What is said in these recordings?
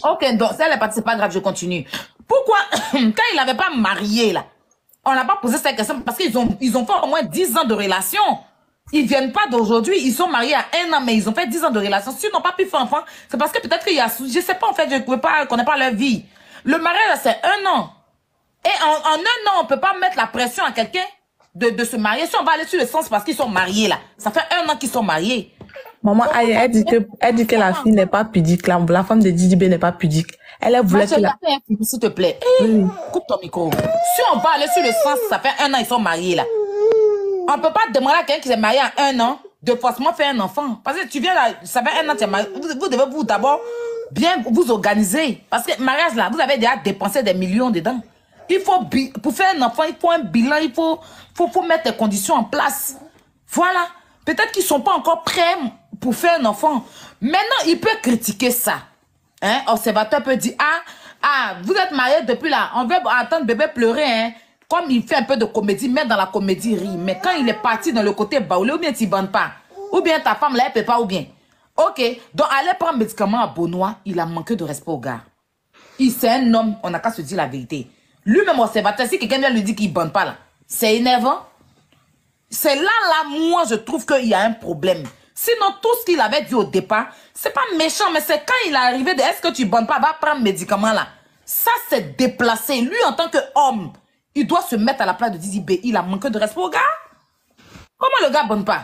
Ok, donc ça, c'est pas grave, je continue. Pourquoi, quand il n'avait pas marié, là, on n'a pas posé cette question parce qu'ils ont fait au moins 10 ans de relation. Ils viennent pas d'aujourd'hui, ils sont mariés à 1 an, mais ils ont fait 10 ans de relation. S'ils n'ont pas pu faire enfant, c'est parce que peut-être qu'il y a, je sais pas, en fait, je ne connais pas leur vie. Le mariage, c'est 1 an. Et en 1 an, on peut pas mettre la pression à quelqu'un de se marier. Si on va aller sur le sens parce qu'ils sont mariés, là. Ça fait 1 an qu'ils sont mariés. Maman, elle dit que la fille n'est pas pudique, la femme de Didi B n'est pas pudique. Elle voulait que la... S'il te plaît. Coupe ton micro. Si on va aller sur le sens, ça fait 1 an, ils sont mariés, là. On peut pas demander à quelqu'un qui s'est marié à 1 an de forcément faire un enfant. Parce que tu viens là, ça fait 1 an, tu es marié. Vous devez vous d'abord bien vous organiser. Parce que mariage là, vous avez déjà dépensé des millions dedans. Il faut, pour faire un enfant, il faut un bilan, il faut mettre les conditions en place. Voilà. Peut-être qu'ils sont pas encore prêts pour faire un enfant. Maintenant, il peut critiquer ça. Hein? Observateur peut dire, vous êtes mariés depuis là, on veut attendre bébé pleurer, hein? Comme il fait un peu de comédie, mais dans la comédie rit. Mais quand il est parti dans le côté baoulé, ou bien tu ne bandes pas, ou bien ta femme là, elle peut pas, ou bien. Ok, donc aller prendre médicament à Benoît, il a manqué de respect au gars. C'est un homme, on n'a qu'à se dire la vérité. Lui-même observateur, si quelqu'un vient lui dire qu'il ne bande pas là, c'est énervant. C'est là, moi, je trouve qu'il y a un problème. Sinon, tout ce qu'il avait dit au départ, c'est pas méchant, mais c'est quand il est arrivé de est-ce que tu ne bandes pas, va prendre médicament là. Ça, c'est déplacé. Lui, en tant qu'homme, il doit se mettre à la place de Didi B. Il a manqué de respect au gars. Comment le gars ne bonne pas?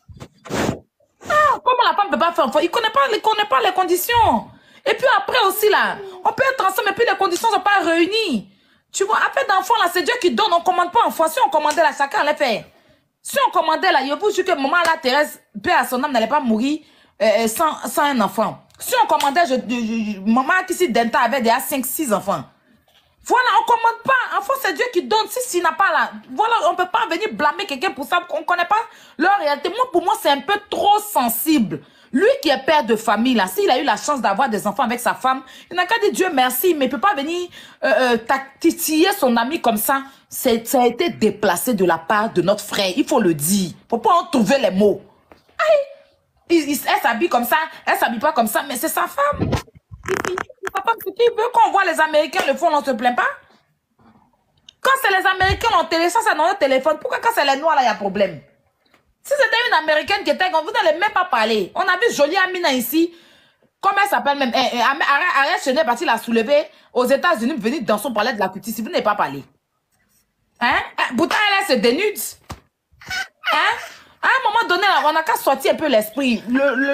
Comment la femme ne peut pas faire enfant? Il ne connaît pas les conditions. Et puis après aussi, là, on peut être ensemble, et puis les conditions ne sont pas réunies. Tu vois, après d'enfant, là, c'est Dieu qui donne. On ne commande pas enfant. Si on commandait, là, chacun allait faire. Si on commandait, là, je vous jure que maman, là, Thérèse, paix à son âme, n'allait pas mourir sans un enfant. Si on commandait, maman, qui si Denta avait déjà 5-6 enfants. Voilà, on ne commande pas. Enfant, c'est Dieu qui donne. Si s'il n'a pas là, voilà, on ne peut pas venir blâmer quelqu'un pour ça. On ne connaît pas leur réalité. Moi, pour moi, c'est un peu trop sensible. Lui qui est père de famille, là, s'il a eu la chance d'avoir des enfants avec sa femme, il n'a qu'à dire Dieu merci, mais il ne peut pas venir titiller son ami comme ça. Ça a été déplacé de la part de notre frère. Il faut le dire. Il ne faut pas en trouver les mots. Elle s'habille comme ça, elle ne s'habille pas comme ça, mais c'est sa femme. Qui veut qu'on voit les Américains le font, on ne se plaint pas. Quand c'est les Américains, on télécharge ça dans notre téléphone. Pourquoi quand c'est les Noirs, là, il y a problème? Si c'était une Américaine qui était, vous n'allez même pas parler. On a vu Jolie Amina ici. Comment elle s'appelle même? Ariel Chenet est parti la soulever aux États-Unis pour venir dans son palais de la cutie. Si vous n'avez pas parlé. Hein? Pourtant, elle se dénude. Hein? À un moment donné, on n'a qu'à sortir un peu l'esprit.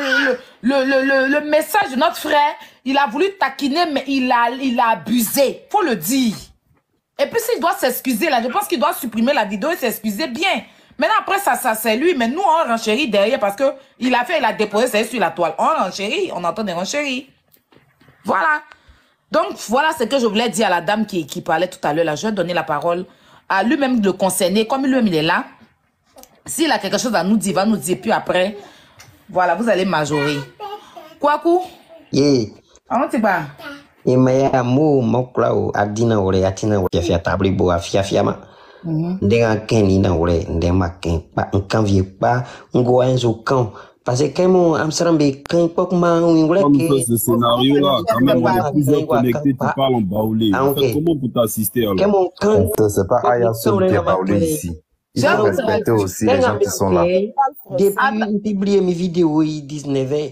Le message de notre frère, il a voulu taquiner, mais il a abusé. Faut le dire. Et puis s'il doit s'excuser, là, je pense qu'il doit supprimer la vidéo et s'excuser bien. Maintenant, après, ça c'est lui. Mais nous, on renchérit derrière parce que il a déposé ça sur la toile. On renchérit, on entend des renchéris. Voilà. Donc, voilà ce que je voulais dire à la dame qui parlait tout à l'heure. Là, je vais donner la parole à lui-même de concerner. Comme lui-même, il est là. S'il a quelque chose à nous dire, il va nous dire. Puis après, voilà, vous allez majorer. Quoi, coup? Yeah. On t'y va. Et maya mo mokla o adina ore atina o fia tabli bo afia ma. Ndenga keni na ore ndema ken pa nkan vie pa ngo enzo kan parce que mon Amsterdam be kan pok ma ngole que ce scénario là quand même on est plusieurs connectés, tu parles en baoulé. En fait, comment pour t'assister alors? C'est pas Aya seul qui est baoulé ici. Il faut respecter aussi les gens qui sont là. Depuis publier mes vidéos 19h.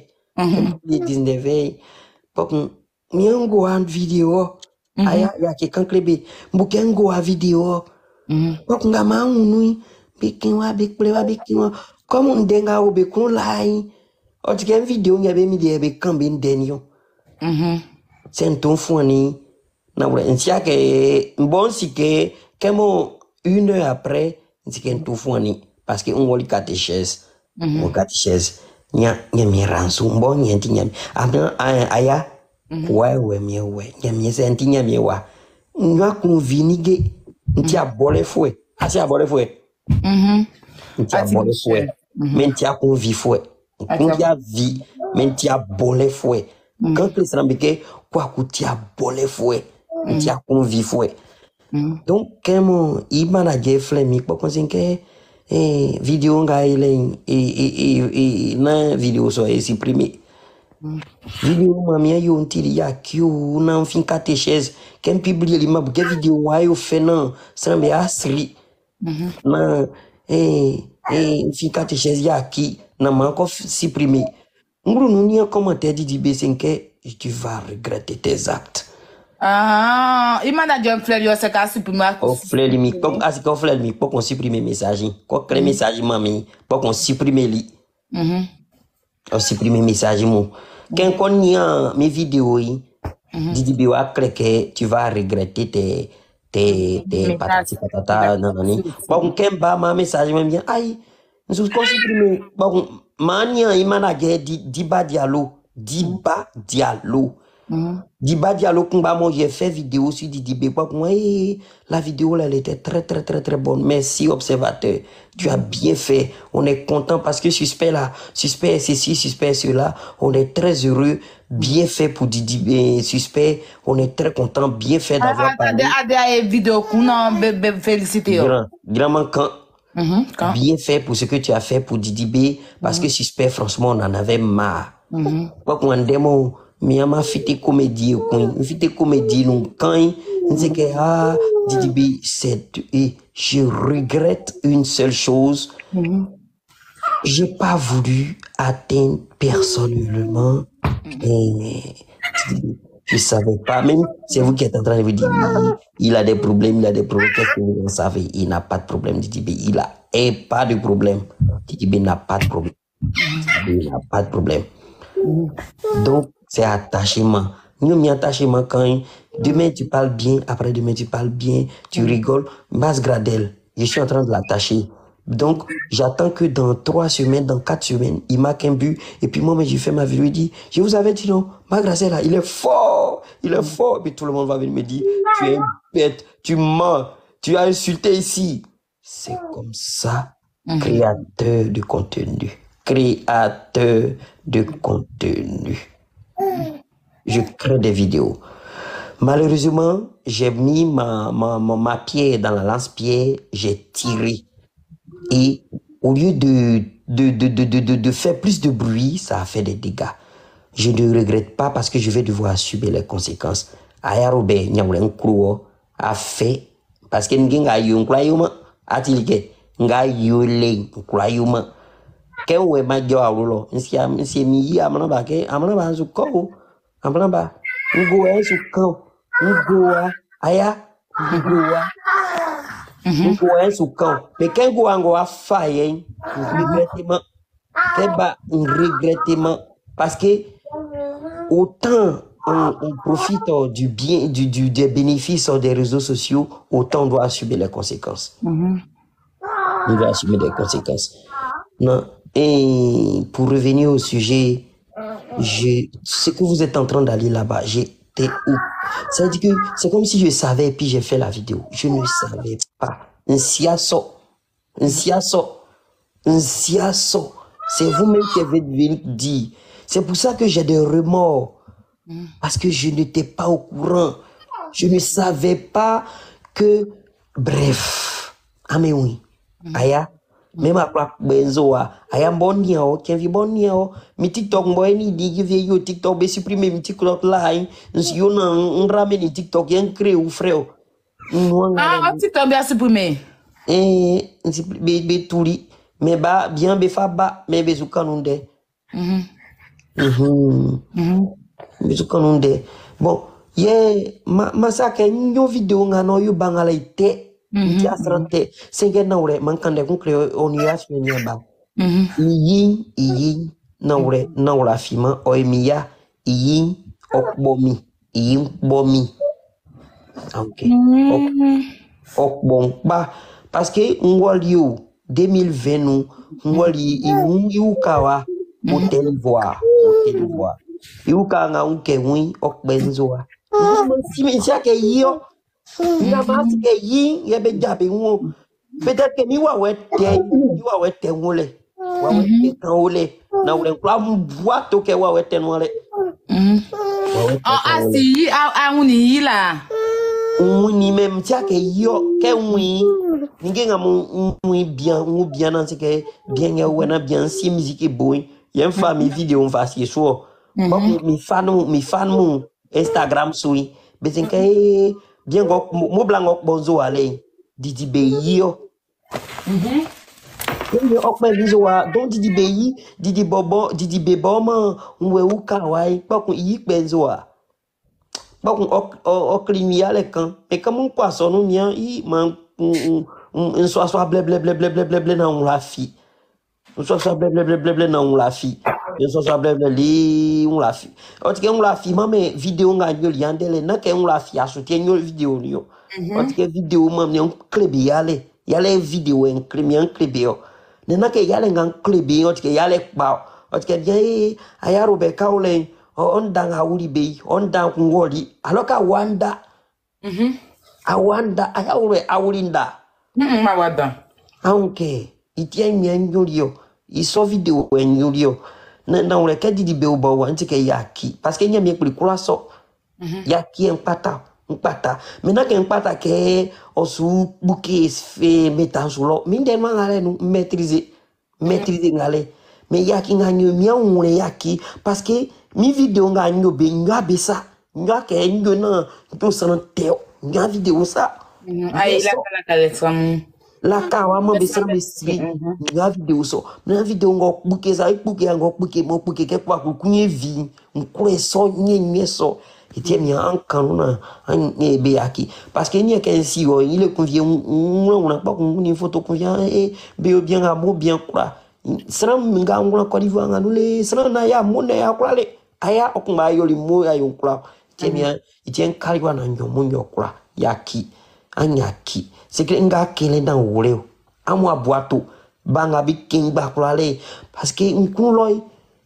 19h. Pok miango an vidéo. Aya ya ke kan klebe. Mbukengo a vidéo. Pok ngama unui bekinwa beklewa bekinwa. Comme on denga o bekun lai. O tike vidéo nyabe mi de be kan ben denio. C'est ton foni. Na wala nsia ke bon si ke kemo 1 heure après c'est tout foni parce que on voit catéchèse. On catéchèse. Nya mi ransu bon nyanti nyami. Aya ouais mi nyami senti nyami wa. Nwa convinige ntia bole fouet. Asi a bole fouet. Ntia bole fouet. Mais ntia convi fouet. Ntia vi, mais ntia bole fouet. Quand les sambike quoi kutia bole fouet. Ntia convi fouet. Donc comment il manager flemi pour conseiller vidéo nga ile na vidéo so supprimé Vidéo mamia yo ntiri ya kyo na fin catéchèse ken publier li mabuke vidéo wa yo fait non semble asri na fin catéchèse ya ki na man ko supprimer nguru nous ni un commentaire di B5 tu vas regretter tes actes. Ah, il m'a dit un fleur yo c'est qu'à supprimer au fleur li mi comme as ko fleur mi pour qu'on supprimer message ko créer message mami pour qu'on supprimer li on supprimer message mon quand on y a mes vidéos Didi B wa que tu vas regretter tes patata nanani bon quand ba ma message même bien aïe nous supprimer bon mania imana ge Diba Diallo Diba Diallo kumba moi j'ai fait vidéo sur Didi B pour moi la vidéo là elle était très bonne. Merci observateur, tu as bien fait, on est content parce que suspect ceci, suspect cela, on est très heureux, bien fait pour Didi B suspect, on est très content, bien fait d'avoir parlé. Vidéo félicité grand manquant. Bien fait pour ce que tu as fait pour Didi B parce que suspect franchement on en avait marre. Quoi qu'on démon mais ma fite comédie nous quand c'est que Didi B c'est et je regrette une seule chose. J'ai pas voulu atteindre personnellement et je savais pas, même c'est vous qui êtes en train de vous dire il a des problèmes, qu'est-ce que vous en savez? Il n'a pas de problème, Didi B, il a pas de problème. Didi B n'a pas de problème. Il n'a pas de problème. Donc c'est attachement. Nous m'y attachement quand demain tu parles bien, après demain tu parles bien, tu rigoles. Basse Gradel, je suis en train de l'attacher. Donc j'attends que dans 3 semaines, dans 4 semaines, il marque un but et puis moi j'ai fait ma vidéo, il dit je vous avais dit non, Magracel là, il est fort, et puis tout le monde va venir me dire tu es une bête, tu mens, tu as insulté ici. C'est comme ça, créateur de contenu. Je crée des vidéos. Malheureusement, j'ai mis ma pierre dans la lance-pierre, j'ai tiré. Et au lieu de faire plus de bruit, ça a fait des dégâts. Je ne regrette pas parce que je vais devoir subir les conséquences. Aya Robert, a fait, parce que nga yunkrayuma, atilike, nga yule nkrayuma. Ke we ma jo awulo nsi mi yi amana ba zuko amana ba ngo e zuko ngo aya ngo e zuko mais ke ngo ango afa yen regrettement parce que autant on profite du bien des bénéfices des réseaux sociaux, autant on doit assumer les conséquences. On doit assumer les conséquences. Non. Et pour revenir au sujet, ce que vous êtes en train d'aller là-bas, j'étais où? Ça veut dire que c'est comme si je savais et puis j'ai fait la vidéo. Je ne savais pas. Un siasso. C'est vous-même qui avez venu dire. C'est pour ça que j'ai des remords. Parce que je n'étais pas au courant. Je ne savais pas que... Bref. Ah mais oui. Aya. Même après benzoa aya bonia o kenvi bonia o mi TikTok boy ni di yo TikTok be supprimer mi TikTok line yo na nrame ni TikTok yen créer ou frère TikTok bien supprimer be tuli mais ba bien be fa ba mais be zukanunde be zukanunde bon ye ma sa ke nyo video ngano yo bangala ite Dia serante sehingga naure mangkande kun kreo onia fenya ba iyi naura fima oemia iyi okbomi ok okbon ba parce que ngolio 2020 nous ngoli iukawa hotel voir iuka nga unke wi okbenzoa si me sia ke yo peut-être que mi wa wete ngole wa wete kanole na ule kwa mbwa to ke wa wete ngole asi uni la uni même tia ke yo ke wi ningenga mu bien nan se ke bien ya wena bien si musique boy y a une famille vidéo on va si so Bon, mi fan mon Instagram sui. Bezinke bien go mo blanc bonzo ale. Didi Beyi yo. Yo okme bizo wa don Didi Beyi, Didi Bobo, Didi Beboma, unwe uka wai, pokun yi benzo wa. Pokun oklimiya le kan. E comme poisson nou nyan yi man un soit blé na on la fi. Un soit blé na on la fi. Un soit blé on la fi. Otike on la fi mame vidéo nga nyoli andele na ke on la fi a soutien nyoli vidéo ni yo. Otike vidéo mame on klebi yale vidéo en klebi yo. Nena ke yale ngan klebi otike yale kpa. Otike bien aya Robeka ole on danga uri bei on dang ngoli aloka wanda. Awanda aya ure awulinda. Mawada. Aunque itia nyolio iso vidéo en nyolio na ule ka Didi Be oba wa ntike yaki parce que nyami ekuli kula so yaki empata mena ke empata ke osu buke fe metan solo minde mangale nu maîtriser ngale mais yaki nganyo mia ule yaki parce que mi vidéo nganyo be ngabe sa ngake nyo na to sana teo nga vidéo sa Ay la kaletramu. La kawa man be sri nga vidéo so na vidéo ngo buke za ipuke ngo buke ke kwa kunye vi nkure so nye so etie mi an kanuna an be yaki parce que ni ke si o il convient on n'a pas une photo convient et be bien amo bien kura sram nga ngula Côte d'Ivoire nga nule sram na ya mona ya kura le aya okumba yo li mo ya yo kura etie mi etie kaliwa na nyomo kura yaki anyaki c'est que nga kele dans woleo amwa boato banga bi king bakulale parce que nkuloy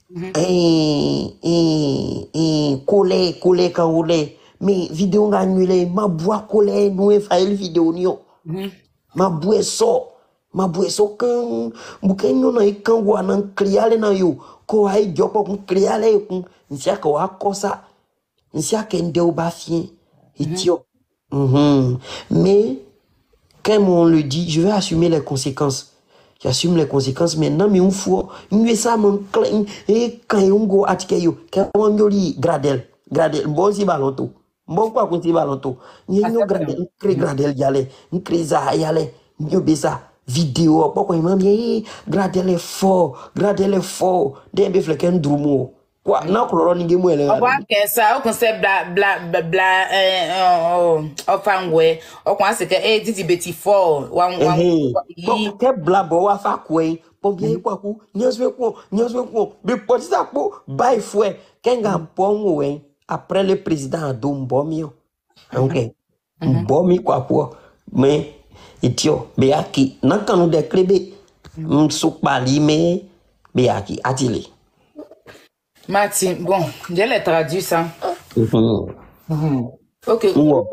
kole ka wole mais vidéo nga nyule ma boa kole nou e fail vidéo nyo ma boe so kan bukenyo na ikan wana kriale na yo ko ai jopo kun kriale kun nsia ko akosa nsia ke ndeu ba fien itio mais comme on le dit, je vais assumer les conséquences. J'assume les conséquences maintenant, mais on faut nous ça mon clean et quand on go atikeyo, quand on yoli gradel, bon si balonto. Bon quoi qu'on si balonto. Ni no gradel, cré gradel yale, ni cré za yale, ni besa vidéo, pourquoi il m'a dit gradel est fort, dembe fleken drumo. Quoi, non, qu'on n'y gagne on voit que ça, on sait enfin, ouais, on pense que, Didi Betty fort, que blabo wa fa kwe, pour bien quoi, nyaswe quoi, mais pour ça, pour bail fouet, qu'un bon ouais, après le président a don bomio. Ok, bomi quoi pour, mais, itio, beaki, n'a qu'à nous décréber, m'soukbali, mais, beaki, atili. Martin, bon, je l'ai traduit ça. Ok.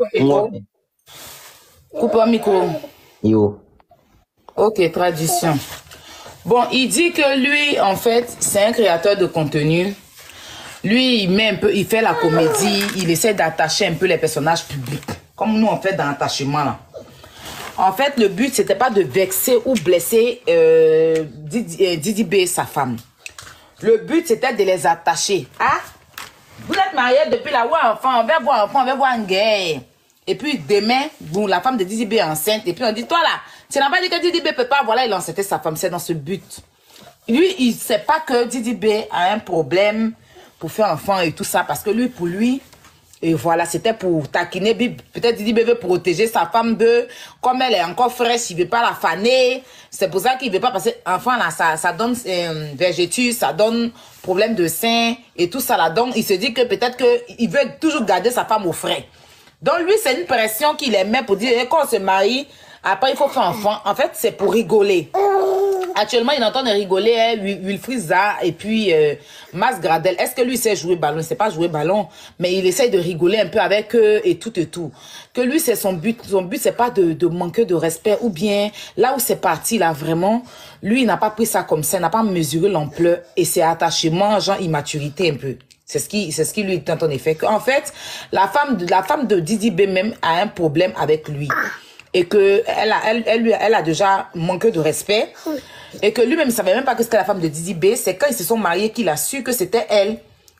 Coupe un micro. Yo. Ok, traduction. Bon, il dit que lui, en fait, c'est un créateur de contenu. Lui, il met un peu, il fait la comédie, il essaie d'attacher un peu les personnages publics. Comme nous, on fait dans l'attachement, là. En fait, le but, c'était pas de vexer ou blesser Didi Be, sa femme. Le but, c'était de les attacher. Ah, vous êtes mariés depuis la enfant, on va voir une guerre. Et puis demain, bon, la femme de Didi Be est enceinte. Et puis on dit, toi là, tu n'as pas dit que Didi Be peut pas, voilà, il a enceinté sa femme. C'est dans ce but. Lui, il sait pas que Didi Be a un problème pour faire enfant et tout ça. Parce que lui, pour lui, et voilà, c'était pour taquiner. Peut-être Didi Be veut protéger sa femme de, comme elle est encore fraîche, il veut pas la faner. C'est pour ça qu'il veut pas passer enfant là, ça donne vergétus, ça donne problème de sein et tout ça là. Donc il se dit que peut-être qu'il veut toujours garder sa femme au frais. Donc lui, c'est une pression qu'il aimait pour dire, quand on se marie, après il faut faire enfant. En fait, c'est pour rigoler. Actuellement, il entend de rigoler, Wilfried Zaha et puis Mas Gradel. Est-ce que lui sait jouer ballon? Il ne sait pas jouer ballon, mais il essaye de rigoler un peu avec eux et tout et tout. Que lui, c'est son but. Son but, c'est pas de manquer de respect ou bien là où c'est parti, là, vraiment, lui, il n'a pas pris ça comme ça, il n'a pas mesuré l'ampleur et ses attachements, genre immaturité un peu. C'est ce qui lui tente en effet. En fait, la femme de Didi Be même a un problème avec lui. Et que elle a déjà manqué de respect. Et que lui-même ne savait même pas que c'était la femme de Didi Be. C'est quand ils se sont mariés qu'il a su que c'était elle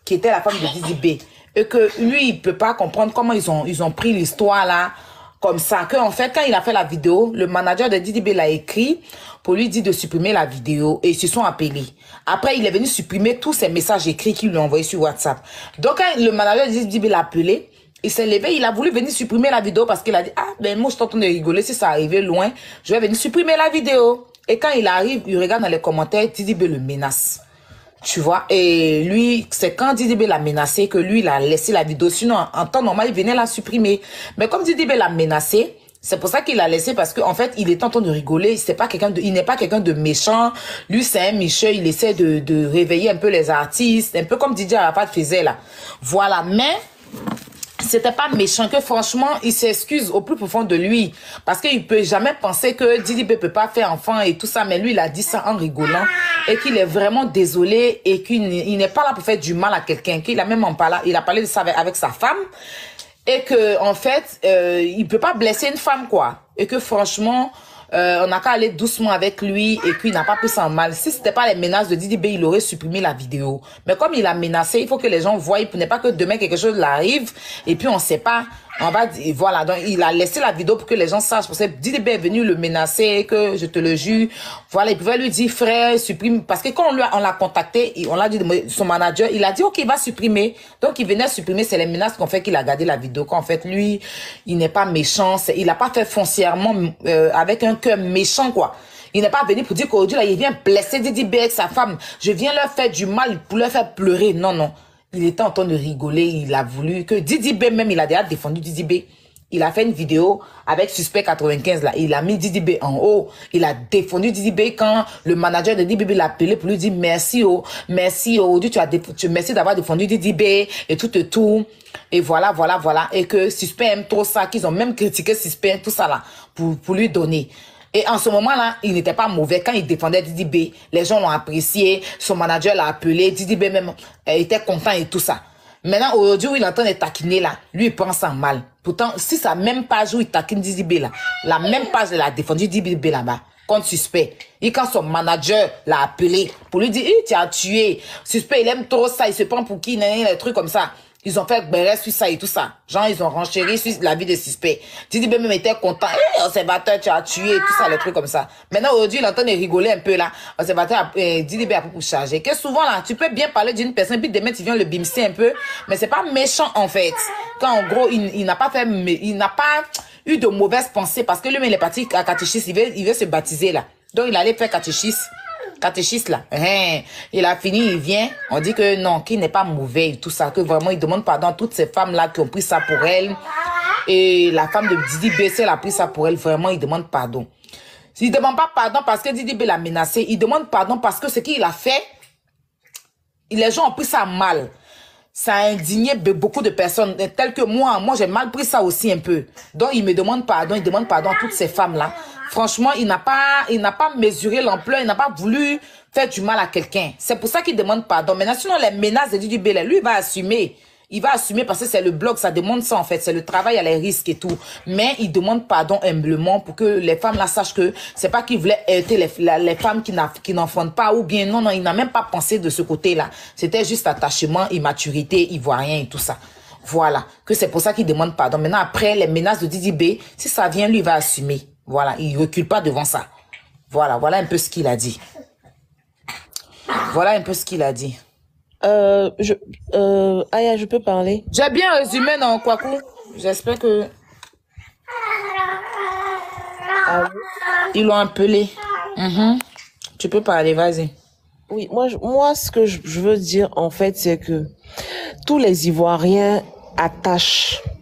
qui était la femme de Didi B. Et que lui, il peut pas comprendre comment ils ont pris l'histoire là, comme ça. Que en fait, quand il a fait la vidéo, le manager de Didi B l'a écrit pour lui dire de supprimer la vidéo et ils se sont appelés. Après, il est venu supprimer tous ces messages écrits qu'il lui a envoyés sur WhatsApp. Donc, quand le manager de Didi B l'a appelé, il s'est levé, il a voulu venir supprimer la vidéo parce qu'il a dit, ah, ben, moi, je suis en train de rigoler, si ça arrivait loin, je vais venir supprimer la vidéo. Et quand il arrive, il regarde dans les commentaires, Didi B le menace. Tu vois, et lui, c'est quand Didi B l'a menacé que lui, il a laissé la vidéo. Sinon, en temps normal, il venait la supprimer. Mais comme Didi B l'a menacé, c'est pour ça qu'il l'a laissé parce qu'en fait, il est en train de rigoler. C'est pas quelqu'un de, il n'est pas quelqu'un de méchant. Lui, c'est un Michel. Il essaie de réveiller un peu les artistes. Un peu comme Didier Arafat faisait là. Voilà. Mais, c'était pas méchant, que franchement, il s'excuse au plus profond de lui. Parce qu'il peut jamais penser que Didi B peut pas faire enfant et tout ça. Mais lui, il a dit ça en rigolant. Et qu'il est vraiment désolé et qu'il n'est pas là pour faire du mal à quelqu'un. Qu'il a même il a parlé de ça avec sa femme. Et que, en fait, il peut pas blesser une femme, quoi. Et que franchement, on n'a qu'à aller doucement avec lui et qu'il n'a pas pris ça en mal. Si c'était pas les menaces de Didi B, il aurait supprimé la vidéo. Mais comme il a menacé, il faut que les gens voient, pour ne pas que demain quelque chose arrive et puis on sait pas. On va dire, voilà, donc il a laissé la vidéo pour que les gens sachent. Parce que Didi B est venu le menacer, que je te le jure. Voilà, il pouvait lui dire, frère, supprime. Parce que quand on l'a contacté, on l'a dit, son manager, il a dit, ok, il va supprimer. Donc il venait supprimer, c'est les menaces qu'on fait qu'il a gardé la vidéo. Qu'en fait, lui, il n'est pas méchant. Il n'a pas fait foncièrement avec un cœur méchant, quoi. Il n'est pas venu pour dire qu'aujourd'hui, là, il vient blesser Didi B avec sa femme. Je viens leur faire du mal pour leur faire pleurer. Non, non. Il était en train de rigoler, il a voulu que Didi B même, il a déjà défendu Didi B. Il a fait une vidéo avec Suspect 95 là, il a mis Didi B en haut, il a défendu Didi B quand le manager de Didi B l'a appelé pour lui dire merci merci merci d'avoir défendu Didi B et tout. Et voilà, et que Suspect aime trop ça, qu'ils ont même critiqué Suspect, tout ça là, pour lui donner. Et en ce moment-là, il n'était pas mauvais. Quand il défendait Didi B, les gens l'ont apprécié. Son manager l'a appelé. Didi B même était content et tout ça. Maintenant, aujourd'hui, où il est en train de taquiner là, lui, il prend ça mal. Pourtant, si sa même page où il taquine Didi B là, la même page, il a défendu Didi B là-bas, contre Suspect. Et quand son manager l'a appelé pour lui dire, tu as tué. Suspect, il aime trop ça, il se prend pour qui, les trucs comme ça. Ils ont fait béret sur ça et tout ça. Genre, ils ont renchéri sur la vie des suspects. Didi B même était content. Observateur, tu as tué, tout ça, les trucs comme ça. Maintenant, aujourd'hui, il entend de rigoler un peu là. Observateur, Didi B a pour charger. Que souvent là, tu peux bien parler d'une personne, puis demain, tu viens le bimser un peu. Mais c'est pas méchant, en fait. Quand, en gros, il n'a pas eu de mauvaises pensées parce que lui, il est parti à catéchisme. Il veut se baptiser là. Donc, il allait faire catéchiste là, il a fini, il vient, on dit que non, qu'il n'est pas mauvais, tout ça, que vraiment il demande pardon à toutes ces femmes là qui ont pris ça pour elle, et la femme de Didi B, elle a pris ça pour elle, vraiment il demande pardon. Il demande pas pardon parce que Didi B l'a menacé, il demande pardon parce que ce qu'il a fait, les gens ont pris ça mal. Ça a indigné beaucoup de personnes, telles que moi j'ai mal pris ça aussi un peu. Donc il me demande pardon, il demande pardon à toutes ces femmes là. Franchement, il n'a pas mesuré l'ampleur, il n'a pas voulu faire du mal à quelqu'un. C'est pour ça qu'il demande pardon. Maintenant, sinon, les menaces de Didi B, lui, il va assumer. Il va assumer parce que c'est le blog, ça demande ça en fait. C'est le travail, il y a les risques et tout. Mais il demande pardon humblement pour que les femmes là sachent que c'est pas qu'il voulait aider les femmes qui n'enfantent pas ou bien non, il n'a même pas pensé de ce côté-là. C'était juste attachement, immaturité, ivoirien et tout ça. Voilà. Que c'est pour ça qu'il demande pardon. Maintenant, après, les menaces de Didi B, si ça vient, lui, il va assumer. Voilà, il recule pas devant ça. Voilà un peu ce qu'il a dit. Voilà un peu ce qu'il a dit. Aya, je peux parler? J'ai bien résumé, non, Kwaku? J'espère que... Ils l'ont appelé. Tu peux parler, vas-y. Oui, moi, ce que je veux dire, en fait, c'est que tous les Ivoiriens attachent